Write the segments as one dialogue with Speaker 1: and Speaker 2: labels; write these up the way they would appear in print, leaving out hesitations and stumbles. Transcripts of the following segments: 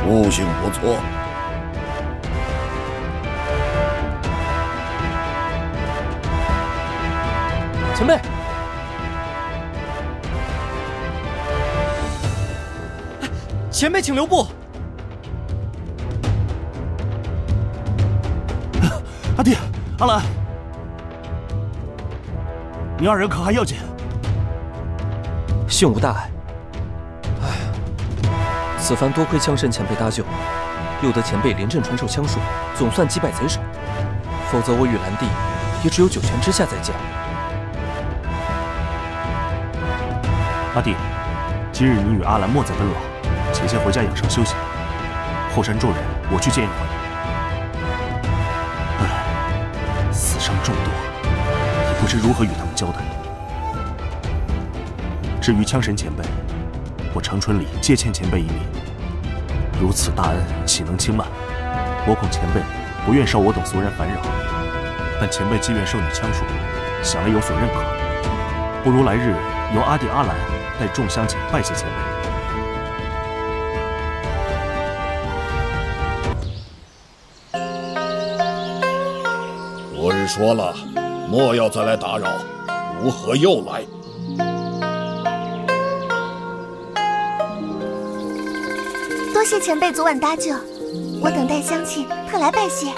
Speaker 1: 悟性不错。
Speaker 2: 前辈，前辈请留步。
Speaker 3: 阿弟，阿兰，你二人可还要紧？
Speaker 2: 幸无大碍。哎，此番多亏枪神前辈搭救，又得前辈临阵传授枪术，总算击败贼首。否则我与兰弟也只有九泉之下再见。
Speaker 3: 阿弟，今日你与阿兰莫再奔劳，且先回家养伤休息。后山众人，我去接应回来。唉，死伤众多，也不知如何与他们交代。至于枪神前辈，我程春里借欠前辈一命，如此大恩，岂能轻慢？我恐前辈不愿受我等俗人烦扰，但前辈既愿受你枪术，想来有所认可，不如来日由阿弟阿兰带众乡亲拜谢前辈。
Speaker 1: 昨日说了，莫要再来打扰，如何又来？
Speaker 4: 多谢前辈昨晚搭救，我等待乡亲特来拜谢。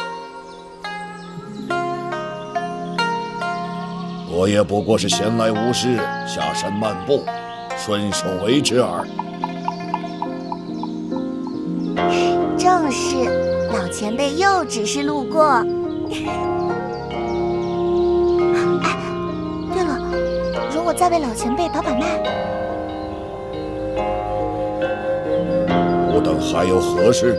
Speaker 1: 我也不过是闲来无事，下山漫步，顺手为之耳。
Speaker 4: 正是，老前辈又只是路过。哎，对了，容我再为老前辈把脉。
Speaker 1: 我等还有何事？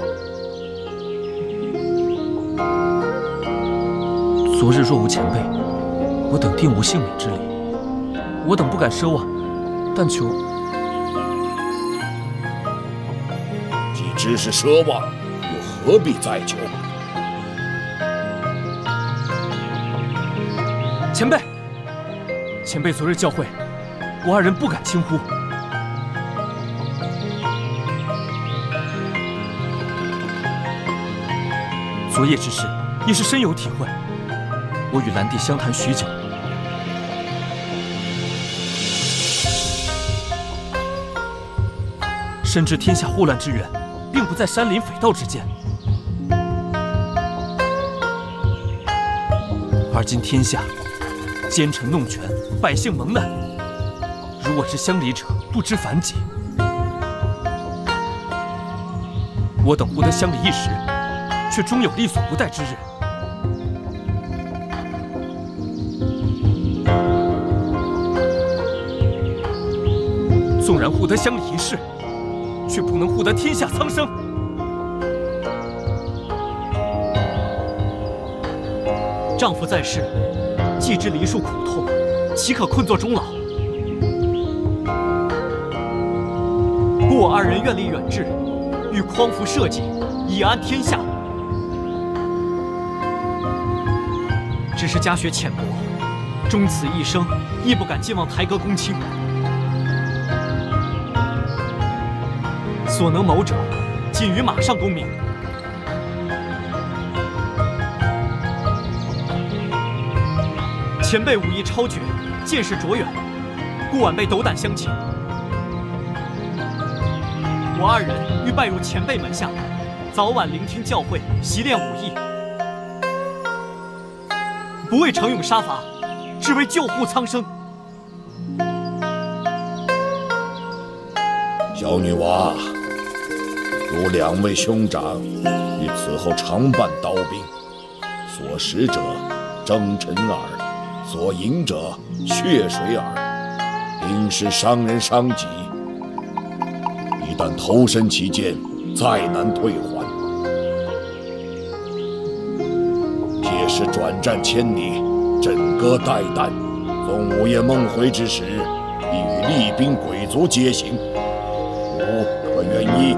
Speaker 2: 昨日若无前辈，我等定无幸免之理。我等不敢奢望，但求
Speaker 1: 既知是奢望，又何必再求？
Speaker 2: 前辈，前辈昨日教诲，我二人不敢轻忽。昨夜之事，也是深有体会。我与兰弟相谈许久，深知天下祸乱之源，并不在山林匪盗之间。而今天下奸臣弄权，百姓蒙难，如我之乡里者不知反己。我等不得乡里一时，却终有力所不逮之日。纵然护得乡里一世，却不能护得天下苍生。
Speaker 5: 丈夫在世，既知梨树苦痛，岂可困作终老？故我二人愿立远志，欲匡扶社稷，以安天下。只是家学浅薄，终此一生亦不敢寄望台阁公卿。所能谋者，仅于马上功名。前辈武艺超绝，见识卓远，故晚辈斗胆相请。我二人欲拜入前辈门下，早晚聆听教诲，习练武艺，不为逞勇杀伐，只为救护苍生。
Speaker 1: 小女娃，如两位兄长于此后常伴刀兵，所食者征尘耳，所饮者血水耳，定是伤人伤己。一旦投身其间，再难退还。铁石转战千里，枕戈待旦，逢午夜梦回之时，亦与厉兵鬼卒皆行。吾可愿意？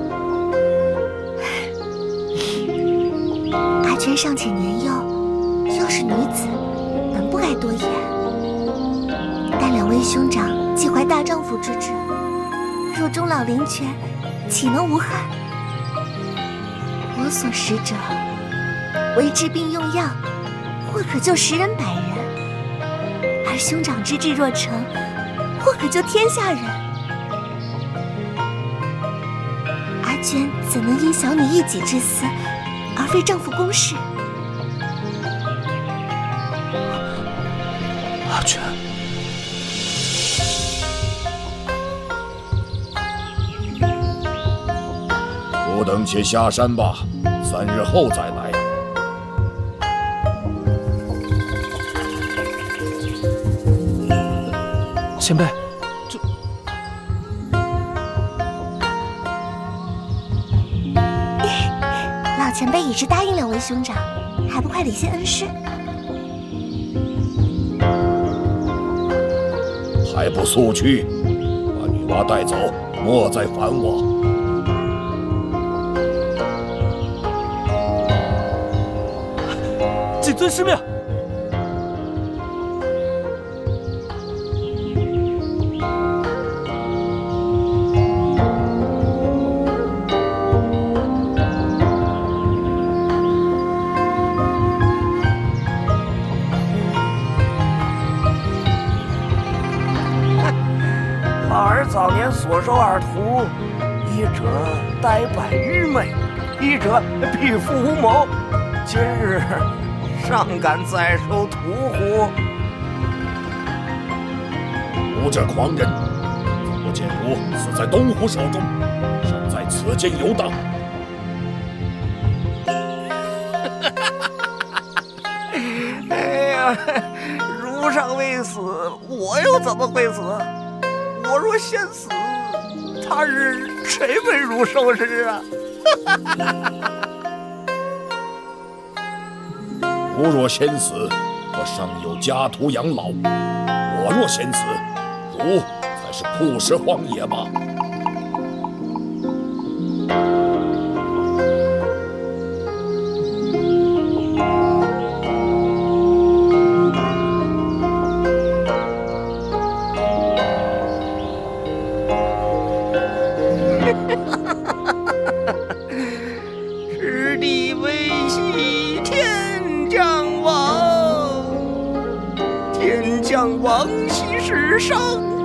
Speaker 4: 阿娟尚且年幼，又是女子，本不该多言。但两位兄长既怀大丈夫之志，若终老灵泉，岂能无憾？ 我所使者，为治病用药，或可救10人100人；而兄长之志若成，或可救天下人。阿娟怎能因小女一己之私，而非丈夫公事？
Speaker 2: 阿娟，
Speaker 1: 不等且下山吧，3日后再来。
Speaker 2: 前辈，这
Speaker 4: 老前辈已是答应2位兄长，还不快礼谢恩师？
Speaker 1: 还不速去，把女娲带走，莫再烦我。
Speaker 2: 谨遵师命。
Speaker 6: 儿早年所收2徒，一者呆板愚昧，一者匹夫无谋。今日尚敢再收徒乎？
Speaker 1: 吾这狂人，我见汝死在东湖手中，尚在此间游荡。
Speaker 6: 哎呀，汝尚未死，我又怎么会死？我若先死，他日谁为汝收尸啊？
Speaker 1: 吾若先死，我尚有家徒养老；我若先死，汝才是曝尸荒野吧？
Speaker 6: 师弟未系天将亡，天将亡兮世上，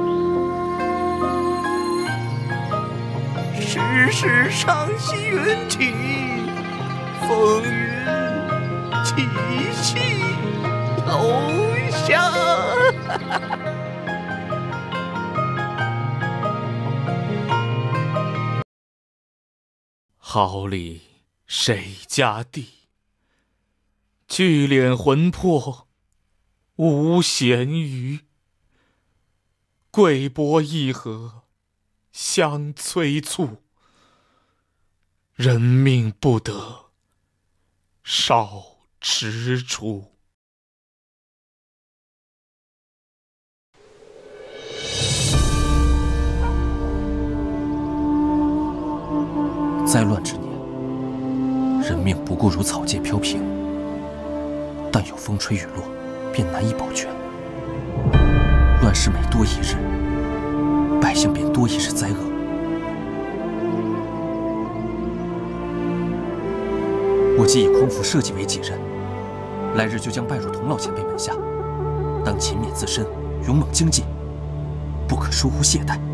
Speaker 6: 世上兮云起，风云起兮游翔。
Speaker 7: 好礼谁家地？聚敛魂魄无闲余。贵薄一合相催促，人命不得少踟蹰。
Speaker 2: 灾乱之年，人命不过如草芥飘萍，但有风吹雨落，便难以保全。乱世每多一日，百姓便多一日灾厄。我既以匡扶社稷为己任，来日就将拜入童老前辈门下，当勤勉自身，勇猛精进，不可疏忽懈怠。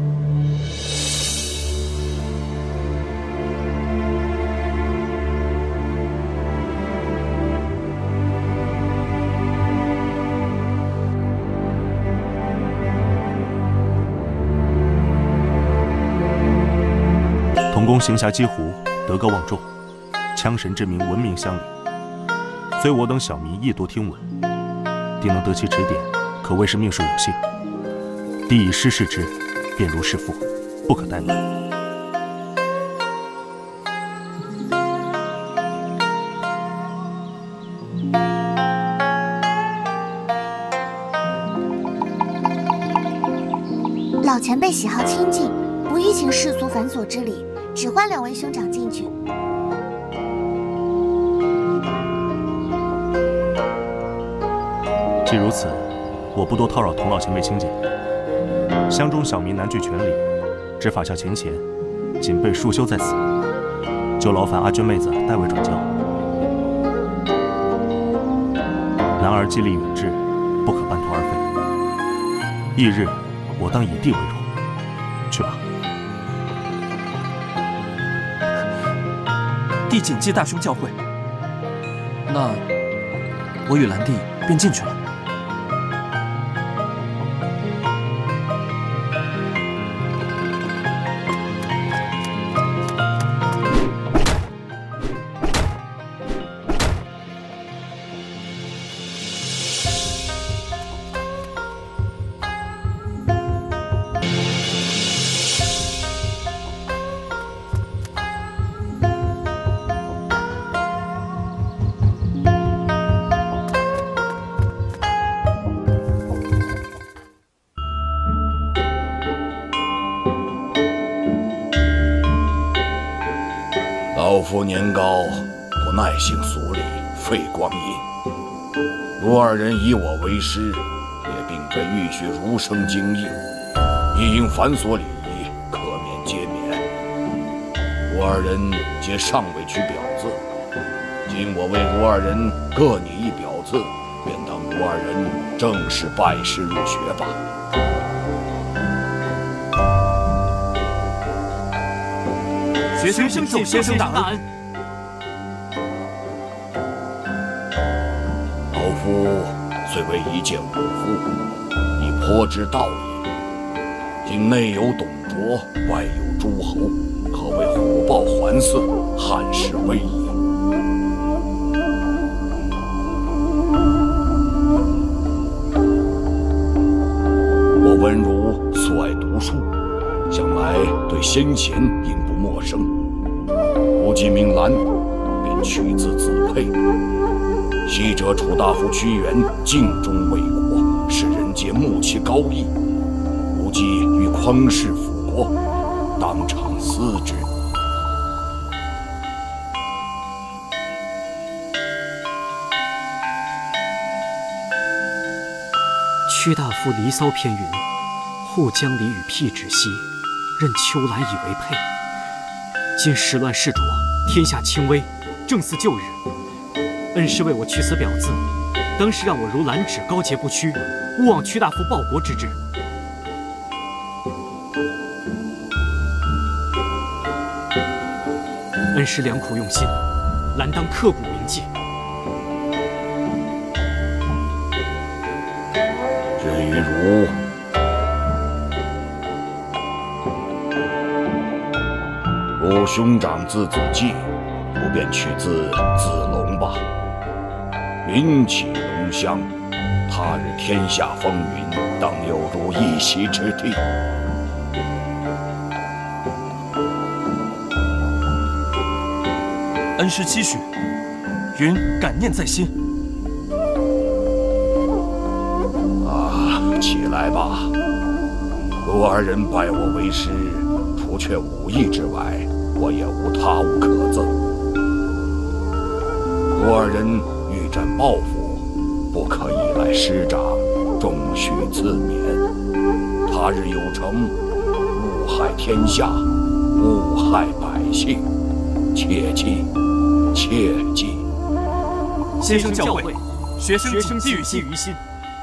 Speaker 3: 童公行侠积湖，德高望重，枪神之名闻名乡里。虽我等小民亦多听闻，定能得其指点，可谓是命数有幸。弟以师事之，便如师父，不可怠慢。
Speaker 4: 老前辈喜好清静，不欲请世俗繁琐之礼，只唤2位兄长进去。
Speaker 3: 既如此，我不多叨扰童老前辈清简。乡中小民难具全礼，执法校前嫌，仅备束修在此。 就劳烦阿娟妹子代为转交。男儿既立远志，不可半途而废。翌日，我当以弟为荣。去吧。
Speaker 2: 弟谨记大兄教诲。那我与兰弟便进去了。
Speaker 1: 老夫年高，不耐性俗礼，费光阴。如二人以我为师，也并非欲学儒生经义，亦应繁琐礼仪，可免皆免。如二人皆尚未取表字，今我为如二人各拟一表字，便当如二人正式拜师入学吧。
Speaker 5: 学生敬先生大恩。
Speaker 1: 老夫虽为一介武夫，亦颇知道义。今内有董卓，外有诸侯，可谓虎豹环伺，汉室威仪。我闻汝素爱读书，想来对先贤应不陌生。吾既名兰，便取自子佩。昔者楚大夫屈原尽忠为国，使人皆慕其高义。吾既与匡氏辅国，当场思之。
Speaker 5: 屈大夫《离骚》篇云：“护江离与辟芷兮，任秋兰以为佩。”今时乱世浊，天下倾危，正似旧日。恩师为我取此表字，当是让我如兰芷高洁不屈，勿忘屈大夫报国之志。恩师良苦用心，兰当刻骨铭记。
Speaker 1: 至于汝，汝兄长字子季，不便取自子龙吧？民起龙乡，他日天下风云，当有如一席之地。
Speaker 2: 恩师期许，云感念在心。
Speaker 1: 起来吧！如二人拜我为师，除却武艺之外，我也无他物可赠。如二人欲展抱负，不可依赖师长，终须自勉。他日有成，勿害天下，勿害百姓，切记，切记。
Speaker 2: 先生教诲，学生谨记于心。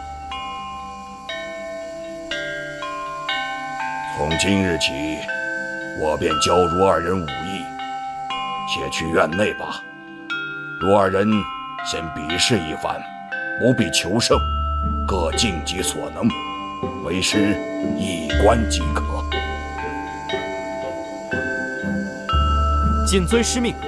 Speaker 1: 从今日起，我便教如二人武艺，且去院内吧。如二人先比试一番，不必求胜，各尽己所能，为师一观即可。
Speaker 5: 谨遵师命。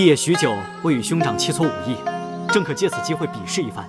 Speaker 5: 弟也许久未与兄长切磋武艺，正可借此机会比试一番。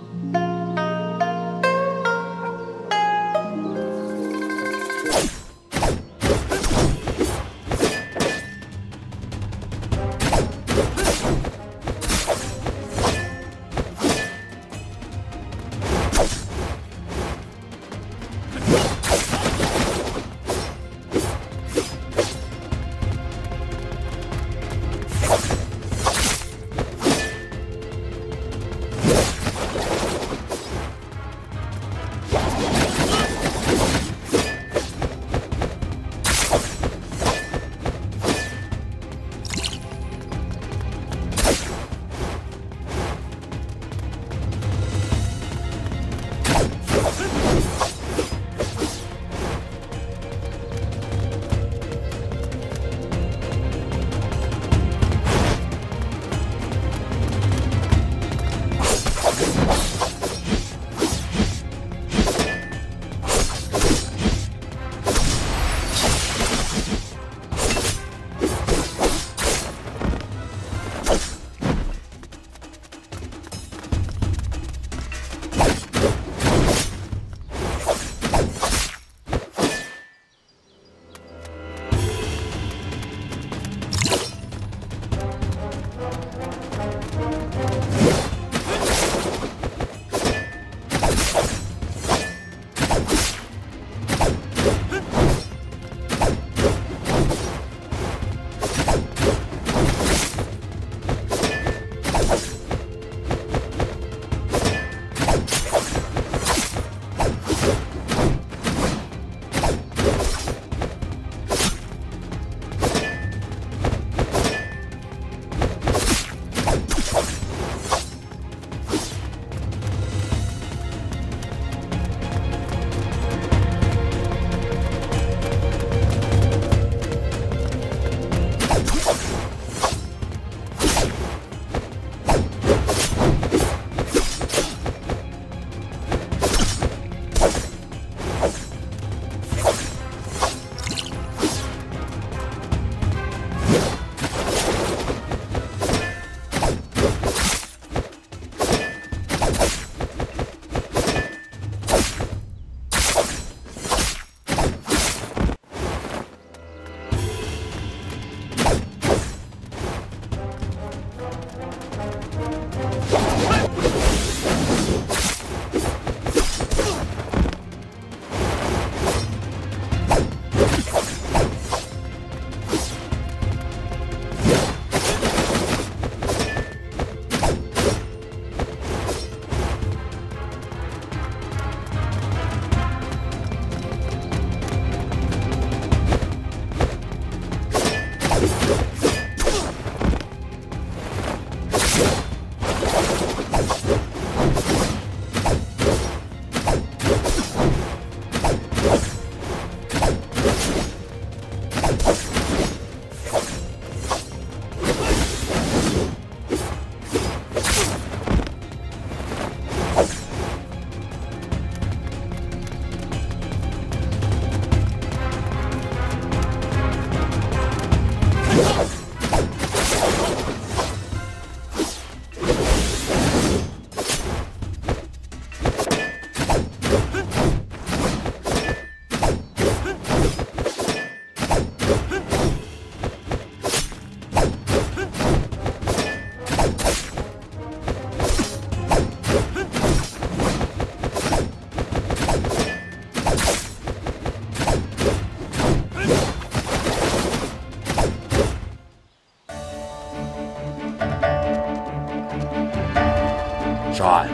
Speaker 1: 善，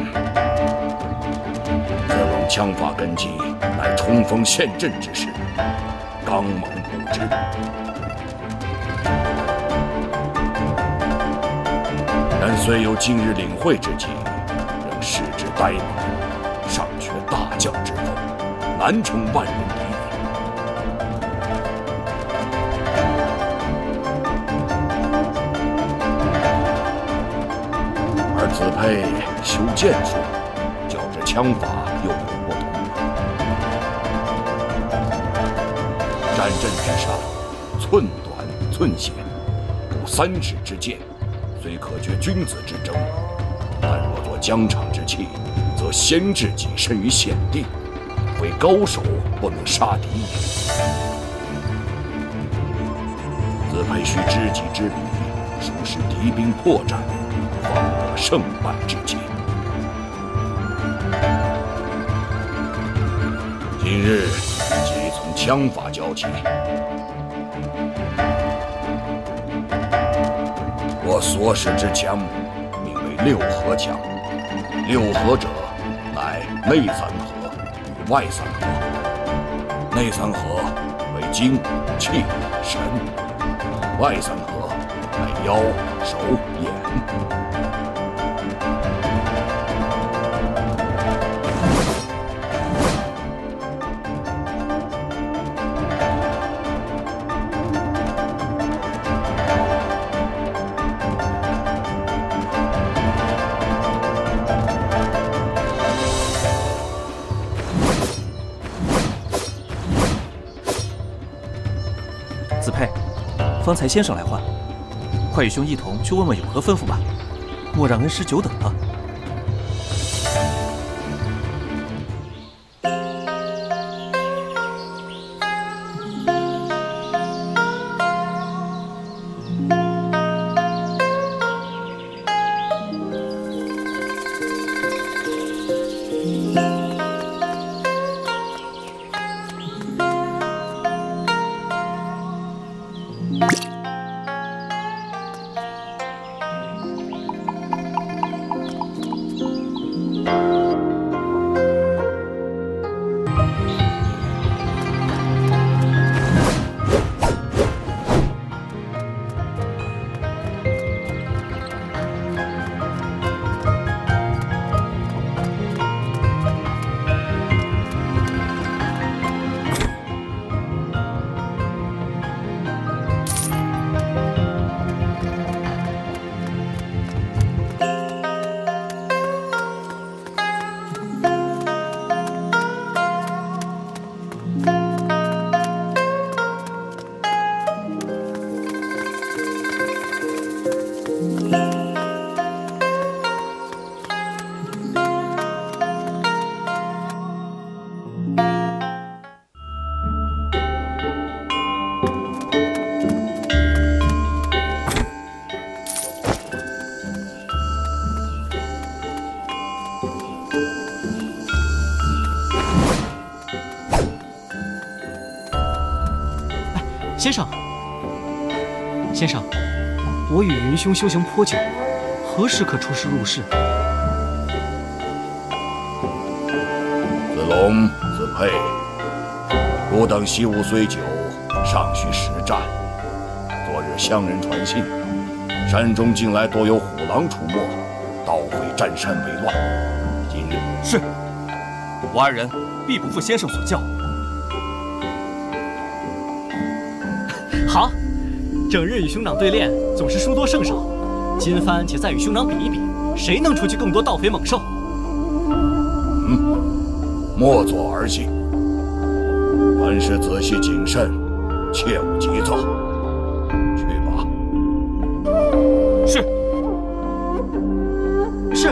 Speaker 1: 自龙枪法根基乃冲锋陷阵之势，刚猛不知。然虽有今日领会之机，仍视之呆萌，尚缺大将之风，难成万人敌也。 子佩修剑术，较之枪法又有不同。战阵之上，寸短寸险，不3尺之剑， 虽可决君子之争，但若作疆场之器，则先至己身于险地，非高手不能杀敌也。子佩须知己知彼，熟识敌兵破绽，方得胜败之机。今日即从枪法教起。我所使之枪，名为六合枪。六合者，乃内三合与外三合。内三合为精、气、神；外三合乃腰、手、眼。
Speaker 2: 子佩，方才先生来唤，快与兄一同去问问有何吩咐吧，莫让恩师久等了。
Speaker 5: 先生，我与云兄修行颇久，何时可出师入室？
Speaker 1: 子龙、子佩，汝等习武虽久，尚需实战。昨日乡人传信，山中近来多有虎狼出没，盗匪占山为乱。今日
Speaker 2: 是，我二人必不负先生所教。
Speaker 5: 好，整日与兄长对练，总是输多胜少。今番且再与兄长比一比，谁能除去更多盗匪猛兽？
Speaker 1: 莫作儿戏，凡事仔细谨慎，切勿急躁。去吧。
Speaker 5: 是。是。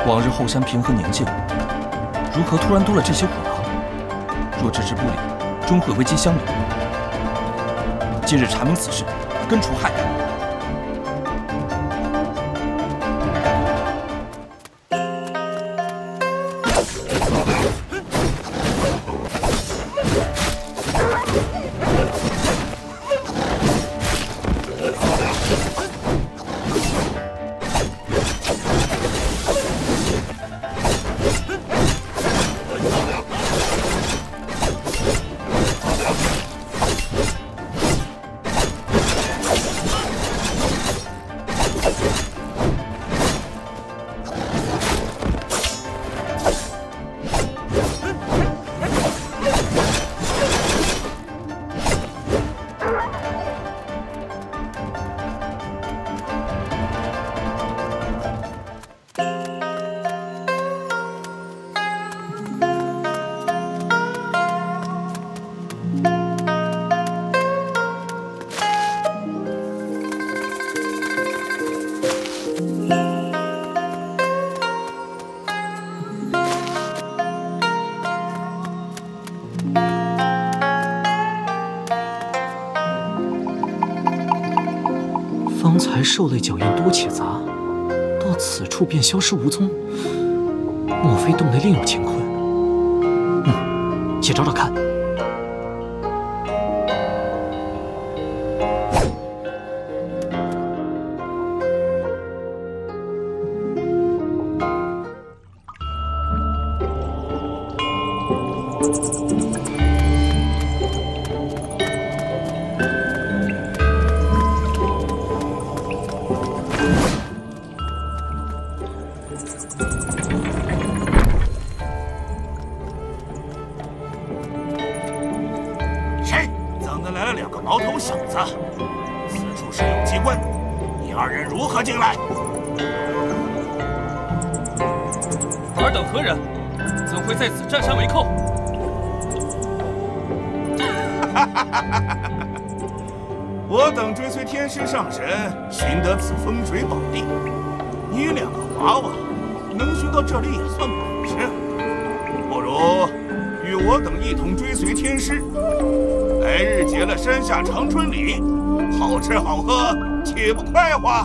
Speaker 2: 往日后山平和宁静，如何突然多了这些虎狼？若置之不理，终会危及乡里。今日查明此事，根除害害。
Speaker 5: 方才兽类脚印多且杂，到此处便消失无踪。莫非洞内另有乾坤？且找找看。
Speaker 2: 尔等何人？怎会在此占山为寇？
Speaker 8: 我等追随天师上神，寻得此风水宝地。你两个娃娃能寻到这里也算本事，不如与我等一同追随天师，来日结了山下长春里，好吃好喝，岂不快活？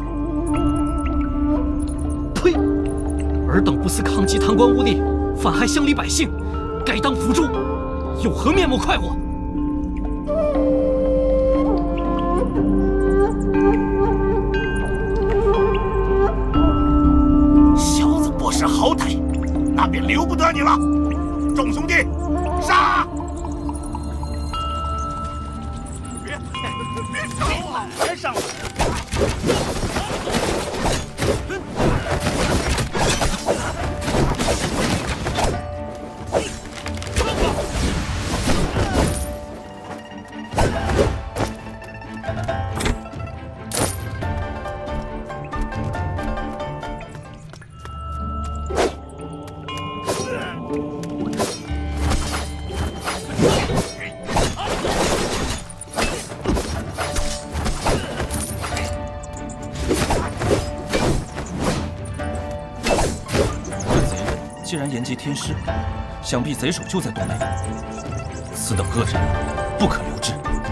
Speaker 5: 呸！尔等不思抗击贪官污吏，反害乡里百姓，该当伏诛，有何面目快活？
Speaker 8: 小子不识好歹，那便留不得你了。众兄弟，杀！别上了，别上了！
Speaker 2: 既然延吉天师，想必贼首就在洞内。此等恶人，不可留之。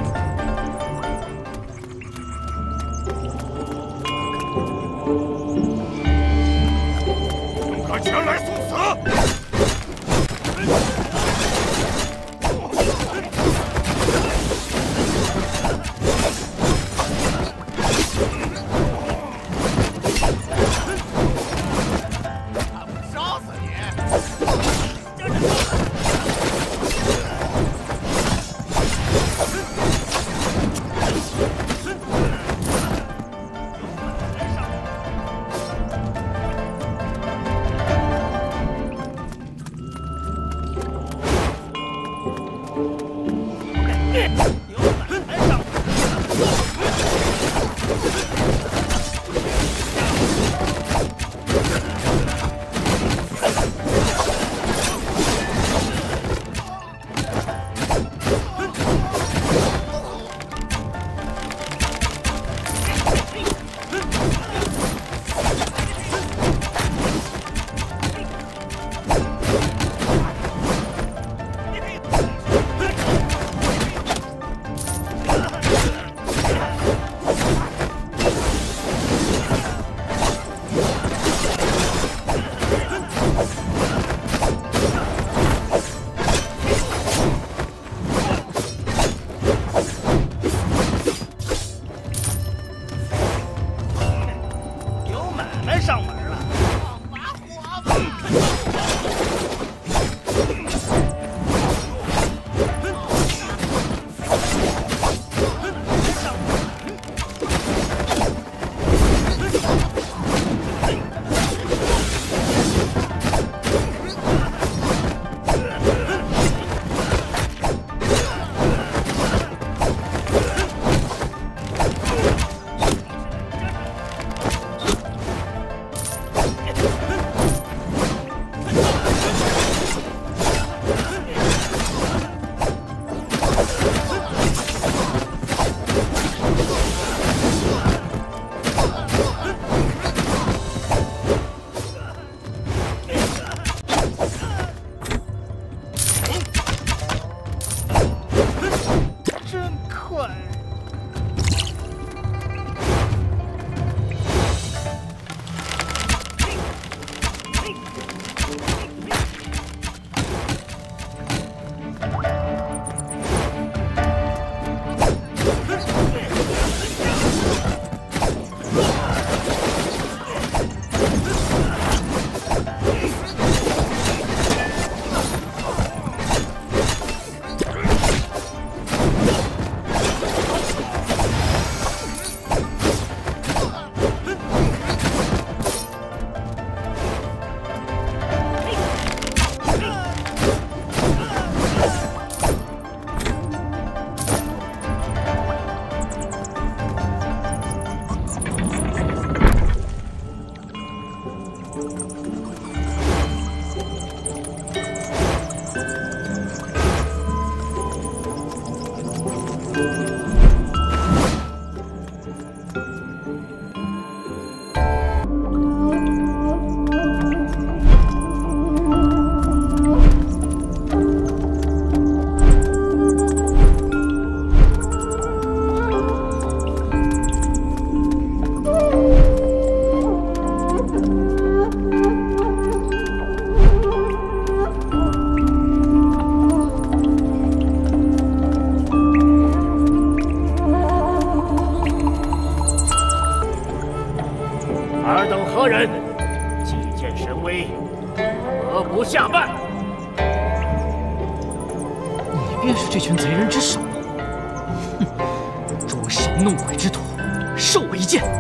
Speaker 8: 勇敢前来送死！
Speaker 6: 来上门了。
Speaker 9: 尔等何人？借剑神威，何不下拜？
Speaker 5: 你便是这群贼人之首。哼，捉神弄鬼之徒，受我一剑！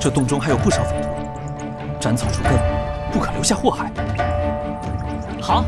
Speaker 2: 这洞中还有不少匪徒，斩草除根，不可留下祸害。
Speaker 5: 好。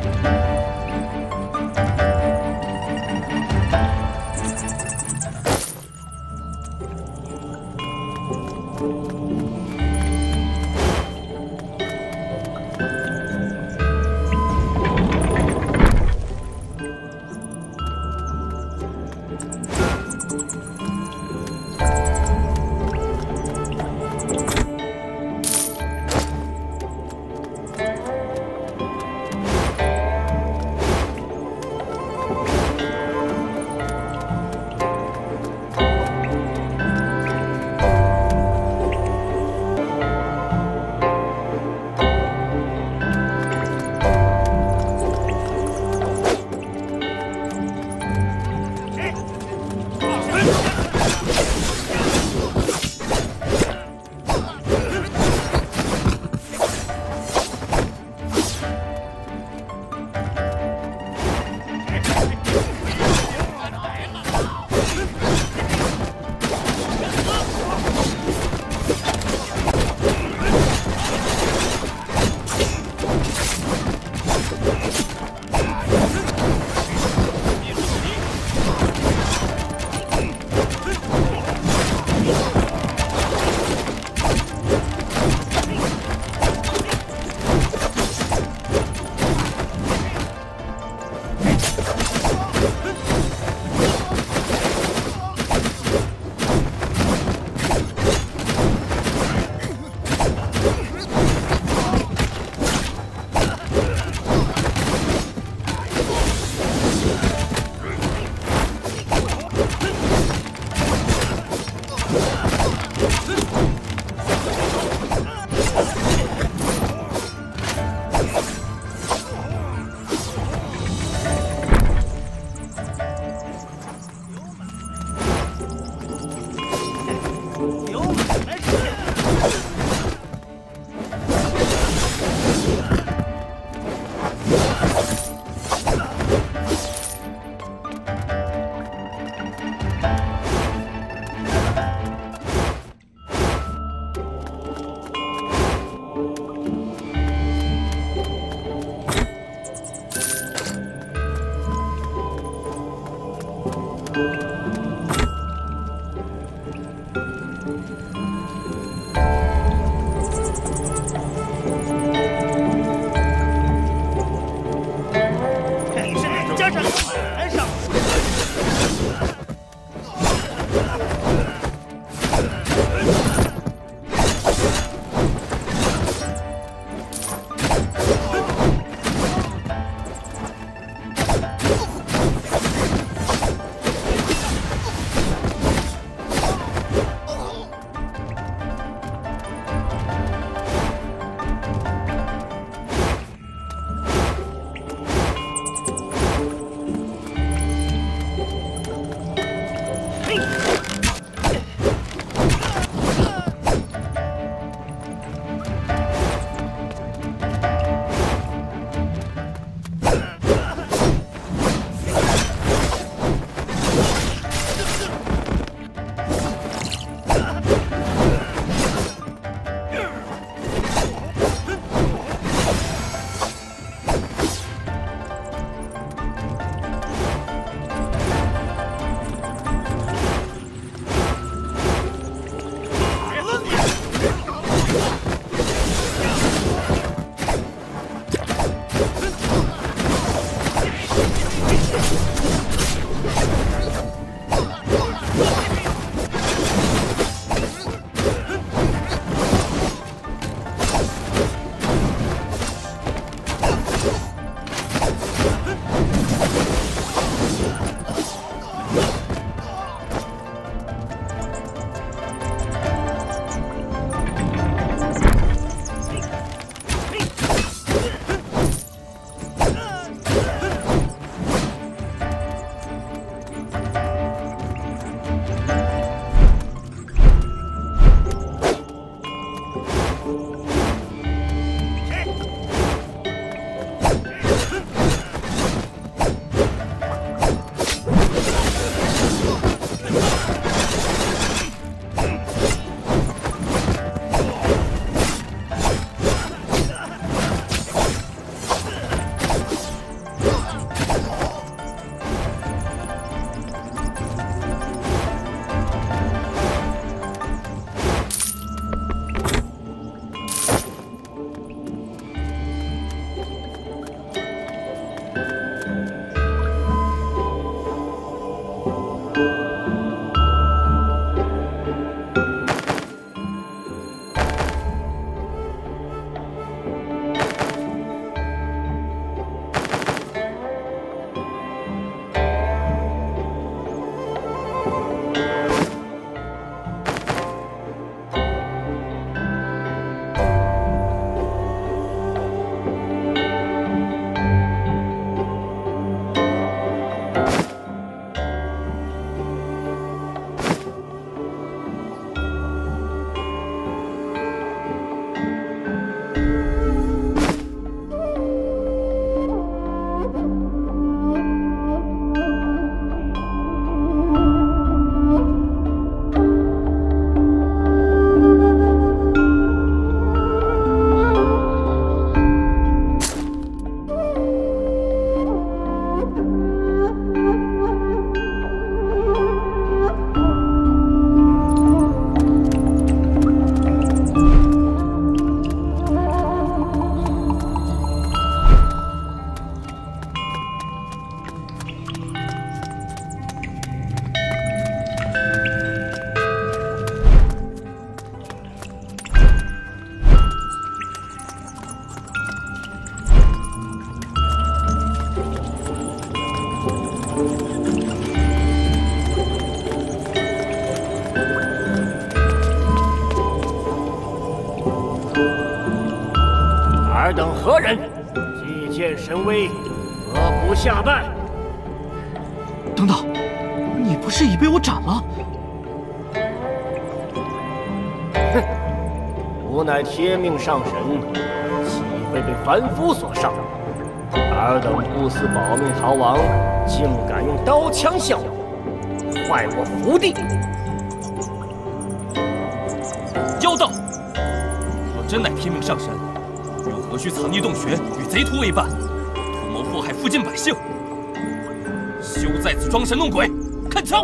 Speaker 9: 尔等何人？既见神威，何不下拜？
Speaker 5: 等等，你不是已被我斩了？
Speaker 9: 哼，吾乃天命上神，岂会被凡夫所伤？尔等不思保命逃亡，竟敢用刀枪笑我，坏我福地！
Speaker 2: 妖道！若真乃天命上神，又何须藏匿洞穴，与贼徒为伴，图谋祸害附近百姓？休在此装神弄鬼！看枪！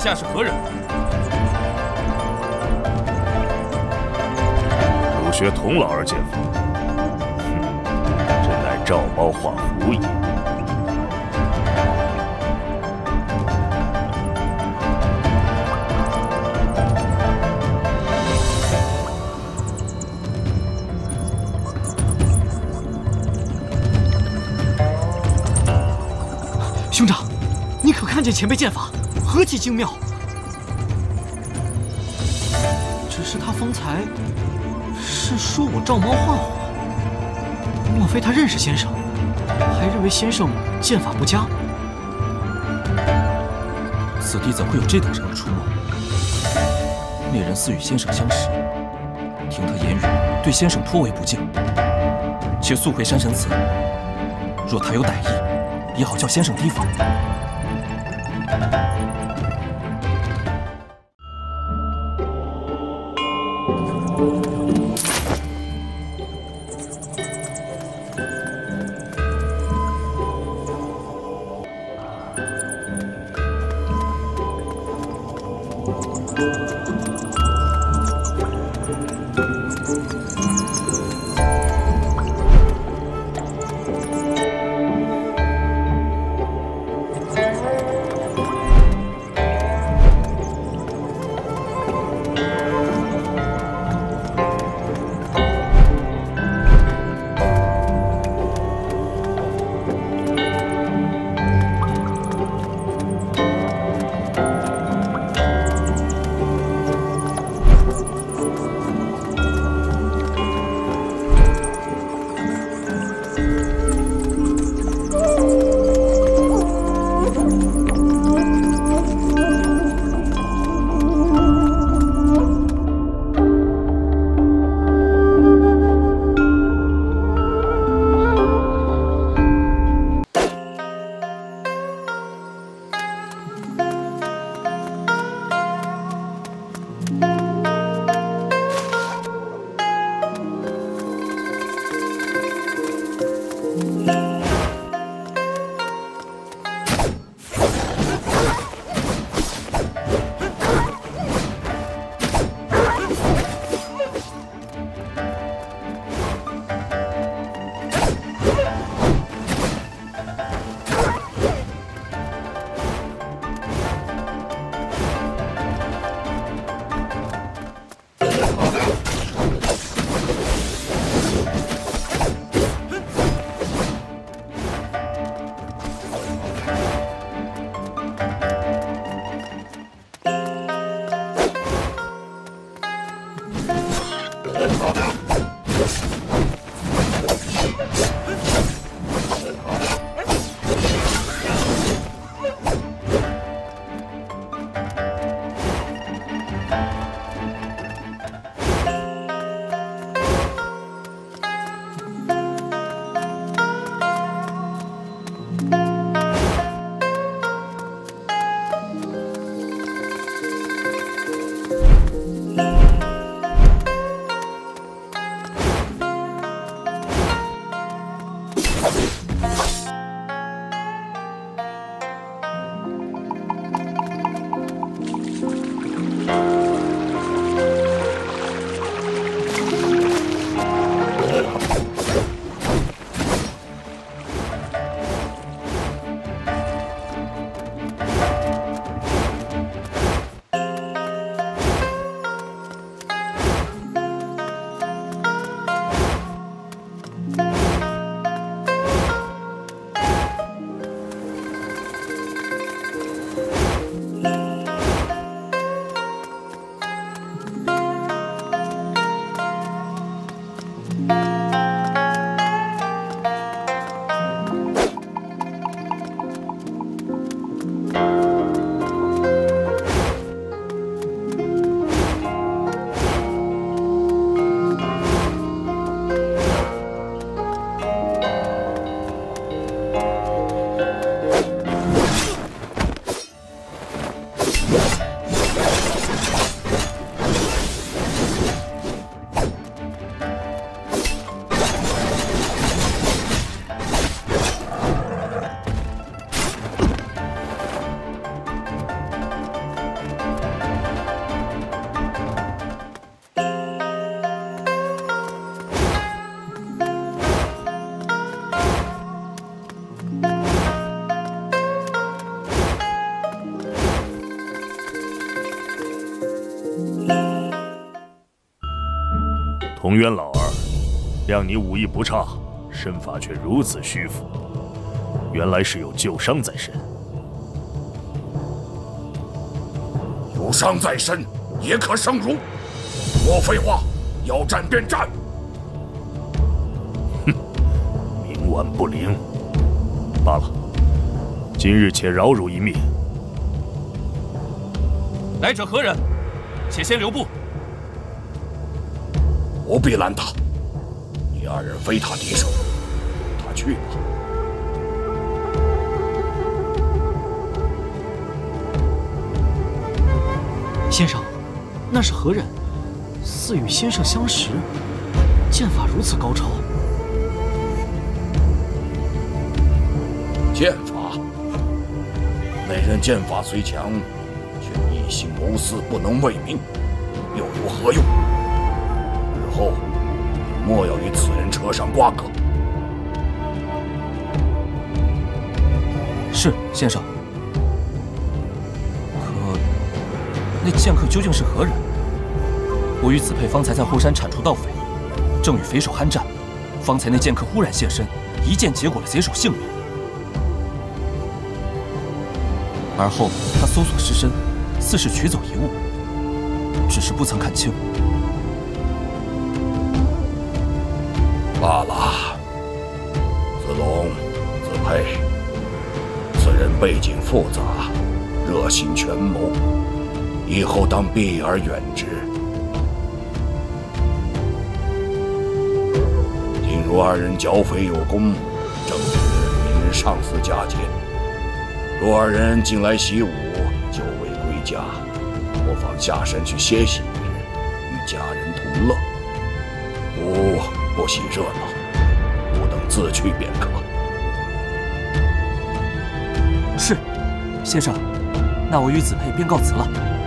Speaker 7: 下是何人？
Speaker 3: 儒学童老儿剑法，真乃照猫画虎也。
Speaker 5: 兄长，你可看见前辈剑法，何其精妙！只是他方才是说我照猫画虎，莫非他认识先生，还认为先生剑法不佳？
Speaker 2: 此地怎会有这等人物出没？那人似与先生相识，听他言语，对先生颇为不敬。且速回山神祠，若他有歹意，也好叫先生提防。
Speaker 3: 同渊老二，谅你武艺不差，身法却如此虚浮，原来是有旧伤在身。
Speaker 1: 有伤在身，也可胜如。莫废话，要战便战。
Speaker 3: 哼，冥顽不灵。罢了，今日且饶汝一命。
Speaker 2: 来者何人？且先留步。
Speaker 1: 不必拦他，你二人非他敌手，他去吧。
Speaker 5: 先生，那是何人？似与先生相识，剑法如此高超。
Speaker 1: 剑法？那人剑法虽强，却一心谋私，不能为民，又有何用？日后你莫要与此人扯上瓜葛。
Speaker 2: 是，先生。那剑客究竟是何人？我与子佩方才在后山铲除盗匪，正与匪首酣战，方才那剑客忽然现身，一剑结果了贼首性命。而后他搜索尸身，似是取走一物，只是不曾看清。
Speaker 1: 罢了，子龙、子佩，此人背景复杂，热心权谋。以后当避而远之。今如二人剿匪有功，正值明日上巳佳节。若二人近来习武，久未归家，不妨下山去歇息一日，与家人同乐。不喜热闹，吾等自去便可。
Speaker 2: 是，先生，那我与子佩便告辞了。